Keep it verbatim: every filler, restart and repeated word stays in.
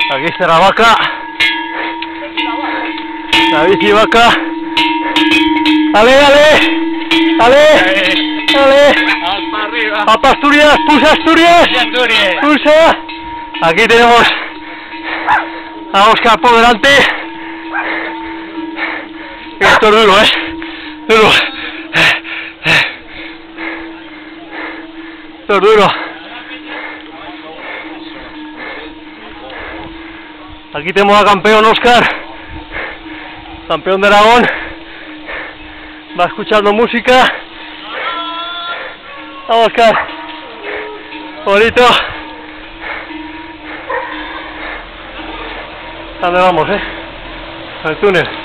Aquí está la vaca. La bici vaca. ¡Ale, ale! ¡Ale! ¡Ale! ¡Para arriba! ¡Papa Asturias! ¡Pulsa Asturias! Asturias! ¡Pulsa! Aquí tenemos a Óscar por delante. Esto es duro, ¿eh? Duro. Esto es duro. Aquí tenemos a campeón Óscar, campeón de Aragón. Va escuchando música. Vamos, Óscar. Bonito. ¿A dónde vamos, eh? Al túnel.